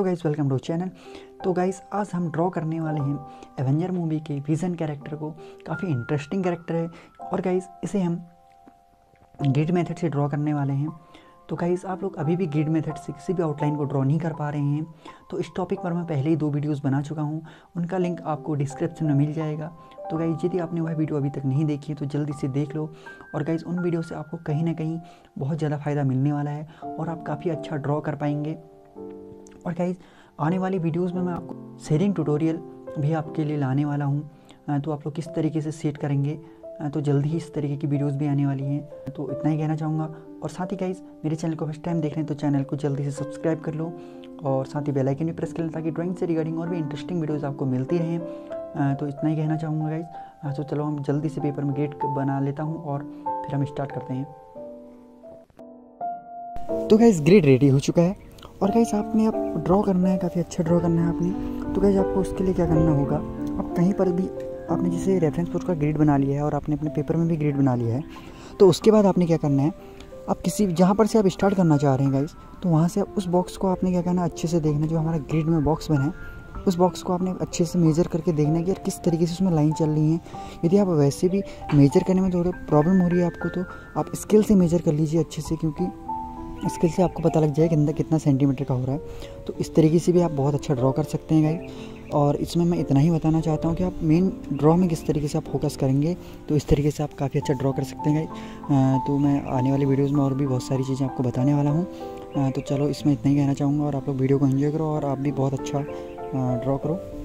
Guys, welcome to channel. तो guys, आज हम ड्रॉ करने वाले हैं एवेंजर मूवी के विजन कैरेक्टर को। काफ़ी इंटरेस्टिंग कैरेक्टर है और गाइस इसे हम ग्रिड मेथड से ड्रॉ करने वाले हैं। तो गाइस, आप लोग अभी भी ग्रिड मेथड से किसी भी आउटलाइन को ड्रॉ नहीं कर पा रहे हैं तो इस टॉपिक पर मैं पहले ही 2 वीडियोस बना चुका हूं, उनका लिंक आपको डिस्क्रिप्शन में मिल जाएगा। तो गाइस, यदि आपने वह वीडियो अभी तक नहीं देखी है तो जल्दी से देख लो। और गाइस, उन वीडियो से आपको कहीं ना कहीं बहुत ज़्यादा फ़ायदा मिलने वाला है और आप काफ़ी अच्छा ड्रॉ कर पाएंगे। और गाइस, आने वाली वीडियोस में मैं आपको शेयरिंग ट्यूटोरियल भी आपके लिए लाने वाला हूँ। तो आप लोग किस तरीके से सेट करेंगे, तो जल्दी ही इस तरीके की वीडियोस भी आने वाली हैं। तो इतना ही कहना चाहूँगा। और साथ ही गाइस, मेरे चैनल को फर्स्ट टाइम देख रहे हैं तो चैनल को जल्दी से सब्सक्राइब कर लो और साथ ही बेल आइकन भी प्रेस कर लें ताकि ड्राइंग से रिगार्डिंग और भी इंटरेस्टिंग वीडियोज़ आपको मिलती रहें। तो इतना ही कहना चाहूँगा गाइस। तो चलो हम जल्दी से पेपर में ग्रिड बना लेता हूँ और फिर हम स्टार्ट करते हैं। तो गाइस, ग्रिड रेडी हो चुका है और गाइस आपने अब ड्रॉ करना है, काफ़ी अच्छा ड्रॉ करना है आपने। तो गाइस, आपको उसके लिए क्या करना होगा, आप कहीं पर भी आपने जैसे रेफरेंस पर उसका ग्रिड बना लिया है और आपने अपने पेपर में भी ग्रिड बना लिया है, तो उसके बाद आपने क्या करना है, आप किसी जहाँ पर से आप स्टार्ट करना चाह रहे हैं गाइस, तो वहाँ से उस बॉक्स को आपने क्या करना है, अच्छे से देखना। जो हमारा ग्रिड में बॉक्स बना है उस बॉक्स को आपने अच्छे से मेजर करके देखना है कि यार किस तरीके से उसमें लाइन चल रही है। यदि आप वैसे भी मेजर करने में थोड़ी प्रॉब्लम हो रही है आपको, तो आप स्केल से मेजर कर लीजिए अच्छे से, क्योंकि स्केल से आपको पता लग जाएगा कि अंदर कितना सेंटीमीटर का हो रहा है। तो इस तरीके से भी आप बहुत अच्छा ड्रॉ कर सकते हैं गाइस। और इसमें मैं इतना ही बताना चाहता हूँ कि आप मेन ड्रॉ में किस तरीके से आप फोकस करेंगे, तो इस तरीके से आप काफ़ी अच्छा ड्रॉ कर सकते हैं गाइस। तो मैं आने वाली वीडियोज़ में और भी बहुत सारी चीज़ें आपको बताने वाला हूँ। तो चलो, इसमें इतना ही कहना चाहूँगा और आप लोग वीडियो को एंजॉय करो और आप भी बहुत अच्छा ड्रॉ करो।